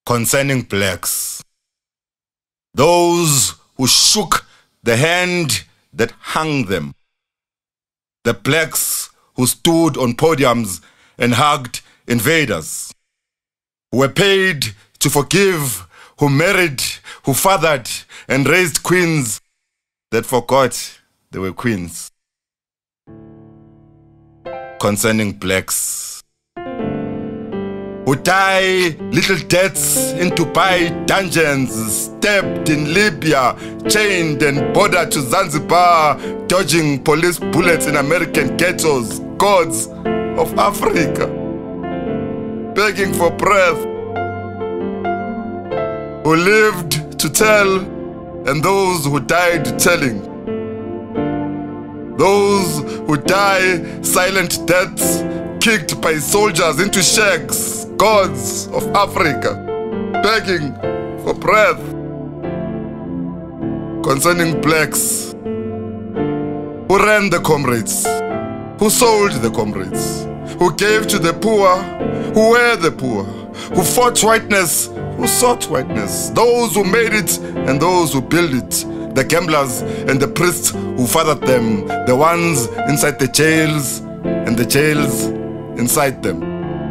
concerning blacks, those who shook the hand that hung them, the blacks who stood on podiums and hugged invaders, who were paid to forgive, who married, who fathered and raised queens that forgot they were queens. Concerning blacks, who die little deaths in Dubai dungeons, stabbed in Libya, chained and bordered to Zanzibar, dodging police bullets in American ghettos, gods of Africa, begging for breath, who lived to tell and those who died telling, those who die silent deaths kicked by soldiers into shacks, gods of Africa, begging for breath. Concerning blacks, who ran the comrades, who sold the comrades, who gave to the poor, who were the poor, who fought whiteness, who sought whiteness, those who made it and those who built it, the gamblers and the priests who fathered them, the ones inside the jails and the jails inside them,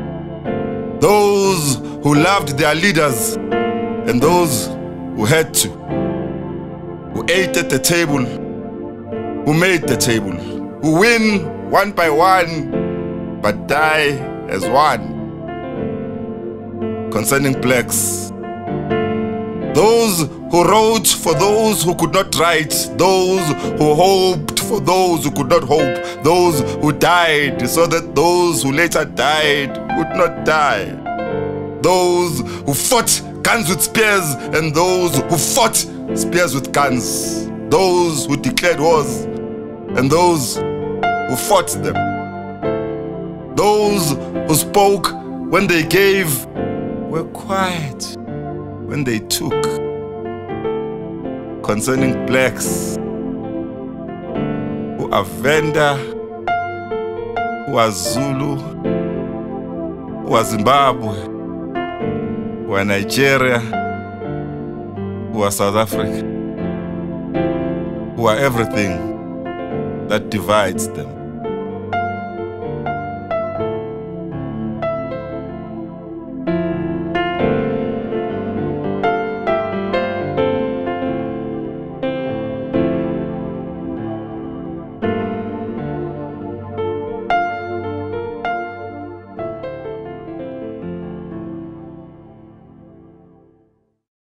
those who loved their leaders and those who had to, who ate at the table, who made the table, who win one by one but die as one. Concerning blacks, those who wrote for those who could not write, those who hoped for those who could not hope, those who died so that those who later died would not die, those who fought guns with spears and those who fought spears with guns, those who declared wars and those who fought them, those who spoke when they gave, were quiet when they took. Concerning blacks, who are Venda, who are Zulu, who are Zimbabwe, who are Nigeria, who are South Africa, who are everything that divides them.